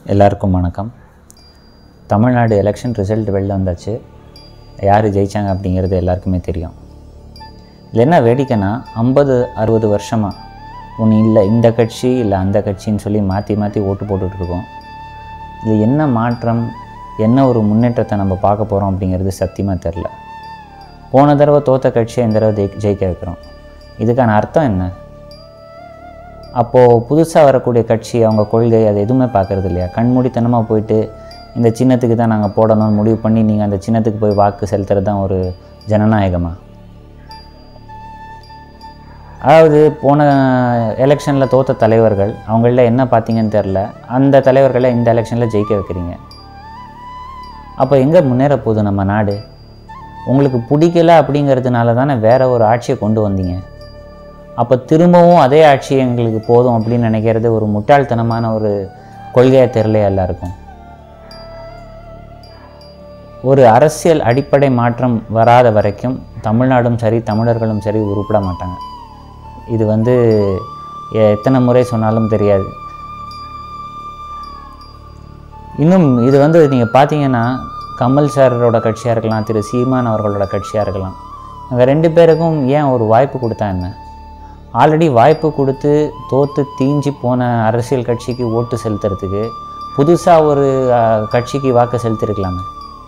எல்லாருக்கும் வணக்கம். Tamil Nadu election result வெளில வந்தாச்சு. யார் ஜெயித்தாங்க அப்படிங்கிறது எல்லாருக்குமே தெரியும். இதில் என்ன வேடிக்கைன்னா 50-60 வருஷமாக ஒன்று இல்லை இந்த கட்சி இல்லை அந்த கட்சின்னு சொல்லி மாற்றி மாற்றி ஓட்டு போட்டுட்ருக்கோம். இதில் என்ன மாற்றம், என்ன ஒரு முன்னேற்றத்தை நம்ம பார்க்க போகிறோம் அப்படிங்கிறது சத்தியமாக தெரில. போன தடவை தோற்ற கட்சியை இந்த தடவை ஜெயிக்க வைக்கிறோம். இதுக்கான அர்த்தம் என்ன? அப்போது புதுசாக வரக்கூடிய கட்சி அவங்க கொள்கை அது எதுவுமே பார்க்குறது இல்லையா? கண்மூடித்தனமாக போயிட்டு இந்த சின்னத்துக்கு தான் நாங்கள் போடணும்னு முடிவு பண்ணி நீங்கள் அந்த சின்னத்துக்கு போய் வாக்கு செலுத்துறது தான் ஒரு ஜனநாயகமாக? அதாவது போன எலெக்ஷனில் தோற்ற தலைவர்கள் அவங்கள என்ன பார்த்தீங்கன்னு தெரில, அந்த தலைவர்களை இந்த எலெக்ஷனில் ஜெயிக்க வைக்கிறீங்க. அப்போ எங்கே முன்னேற போகுது நம்ம நாடு? உங்களுக்கு பிடிக்கல அப்படிங்கிறதுனால தானே வேறு ஒரு ஆட்சியை கொண்டு வந்தீங்க. அப்போ திரும்பவும் அதே ஆட்சி எங்களுக்கு போதும் அப்படின்னு நினைக்கிறது ஒரு முட்டாள்தனமான ஒரு கொள்கையாக தெரியலையா எல்லாருக்கும்? ஒரு அரசியல் அடிப்படை மாற்றம் வராத வரைக்கும் தமிழ்நாடும் சரி தமிழர்களும் சரி உருப்பட மாட்டாங்க. இது எத்தனை முறை சொன்னாலும் தெரியாது. இன்னும் இது நீங்கள் பார்த்தீங்கன்னா கமல் சாரோட கட்சியாக இருக்கலாம், திரு சீமான் அவர்களோட கட்சியாக இருக்கலாம். அங்கே ரெண்டு பேருக்கும் ஏன் ஒரு வாய்ப்பு கொடுத்தா என்ன? ஆல்ரெடி வாய்ப்பு கொடுத்து தோற்று தீஞ்சி போன அரசியல் கட்சிக்கு ஓட்டு செலுத்துறதுக்கு புதுசாக ஒரு கட்சிக்கு வாக்கு செலுத்திருக்கலாமே.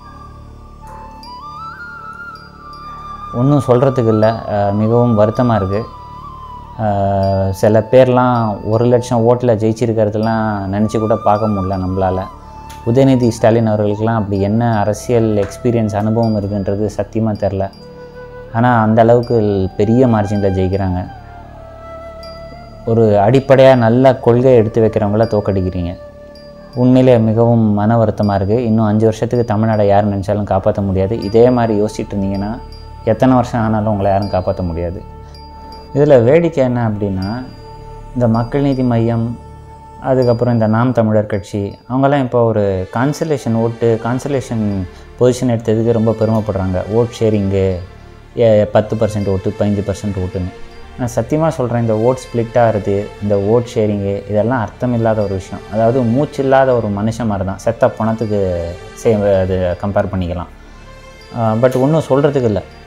ஒன்றும் சொல்கிறதுக்கு இல்லை. மிகவும் வருத்தமாக இருக்குது. சில பேர்லாம் 1 லட்சம் ஓட்டில் ஜெயிச்சிருக்கிறதுலாம் நினச்சி கூட பார்க்க முடியல நம்மளால். உதயநிதி ஸ்டாலின் அவர்களுக்கெல்லாம் அப்படி என்ன அரசியல் எக்ஸ்பீரியன்ஸ் அனுபவம் இருக்குன்றது சத்தியமாக தெரில. ஆனால் அந்த அளவுக்கு பெரிய மார்ஜினில் ஜெயிக்கிறாங்க. ஒரு அடிப்படையாக நல்ல கொள்கை எடுத்து வைக்கிறவங்கள தோக்கடிக்கிறீங்க. உண்மையிலே மிகவும் மன வருத்தமாக இருக்குது. இன்னும் 5 வருஷத்துக்கு தமிழ்நாடை யார் நினச்சாலும் காப்பாற்ற முடியாது. இதே மாதிரி யோசிச்சுட்டு இருந்தீங்கன்னா எத்தனை வருஷம் ஆனாலும் உங்களை யாரும் காப்பாற்ற முடியாது. இதில் வேடிக்கை என்ன அப்படின்னா, இந்த மக்கள் நீதி மையம், அதுக்கப்புறம் இந்த நாம் தமிழர் கட்சி, அவங்கெல்லாம் இப்போ ஒரு கான்சலேஷன் பொசிஷன் எடுத்ததுக்கு ரொம்ப பெருமைப்படுறாங்க. ஓட் ஷேரிங்கு 10% ஓட்டு 15% ஓட்டுன்னு. நான் சத்தியமாக சொல்கிறேன், இந்த ஓட் ஸ்ப்ளிட் ஆகிறது, இந்த ஓட் ஷேரிங்கு, இதெல்லாம் அர்த்தம் இல்லாத ஒரு விஷயம். அதாவது மூச்சு இல்லாத ஒரு மனுஷன் மாதிரி தான். செத்த பணத்துக்கு அது கம்பேர் பண்ணிக்கலாம். பட் ஒன்றும் சொல்கிறதுக்கு இல்லை.